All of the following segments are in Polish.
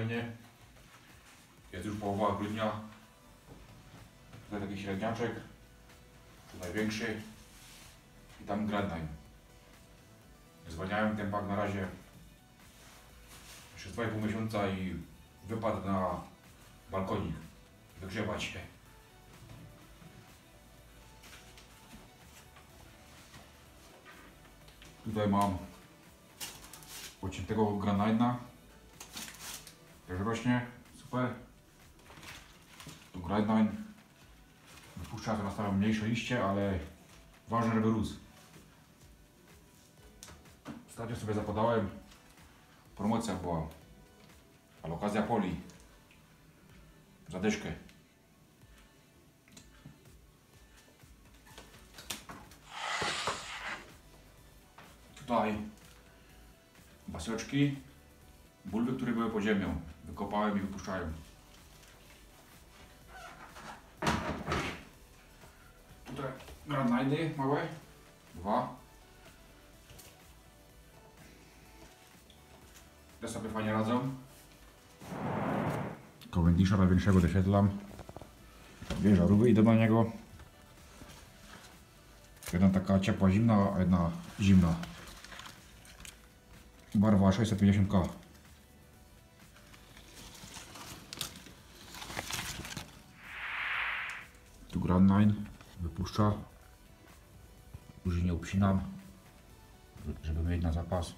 fajnie. Jest już połowa grudnia. Tutaj taki średniaczek, tu największy i tam Grand Line. Zwalniałem ten pak na razie przez 2,5 miesiąca i wypadł na balkonik wygrzewać się. Tutaj mam pociętego Grand Line'a, też rośnie, super. Tu Grand Line wypuszcza, teraz stawiam mniejsze liście, ale ważne, żeby rósł. Ostatnio sobie zapodałem, promocja była, ale okazja poli za dyszkę. Tutaj baseczki, bulwy, które były pod ziemią, wykopałem i wypuszczałem. Tutaj Grand Line'y małe, 2. Te sobie fajnie radzą. Cavendisha największego doświetlam. Dwie żarówki idę na niego. Jedna taka ciepła zimna, a jedna zimna. Barwa 650K. Tu Grand Line wypuszcza. Już nie upsinam, żeby mieć na zapas.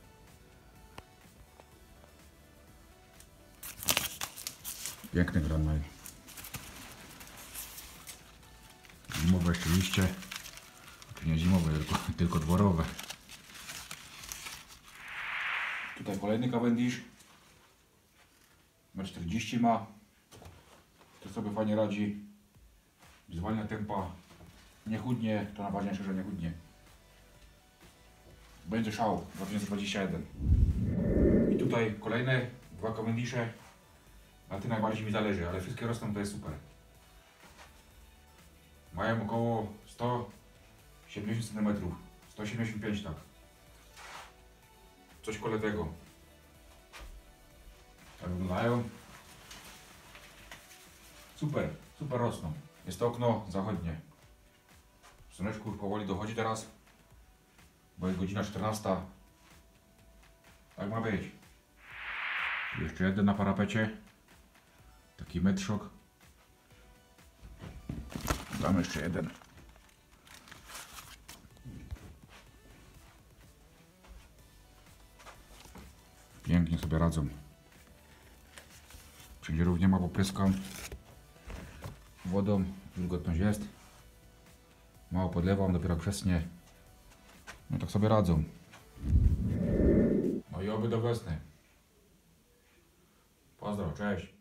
Piękny Grand Line. Zimowe jeszcze liście. Czy nie zimowe, tylko dworowe. Tutaj kolejny Cavendish. Numer 40 ma. To sobie fajnie radzi. Zwalnia tempa. Nie chudnie, to najważniejsze, że nie chudnie. Będzie szał 2021. I tutaj kolejne 2 Cavendishe. Na tym najbardziej mi zależy, ale wszystkie rosną, to jest super. Mają około 170 cm, 175 tak. Coś koło tego. Tak wyglądają. Super, super rosną. Jest to okno zachodnie. Słoneczku już powoli dochodzi teraz, bo jest godzina 14. Tak ma być. Jeszcze jeden na parapecie. Taki metrzok. Dam jeszcze jeden. Pięknie sobie radzą. Przegierów nie ma, bo pryskam wodą. Wilgotność jest. Mało podlewam, dopiero krzesnie. No tak sobie radzą. No i oby do wiosny. Pozdro, cześć.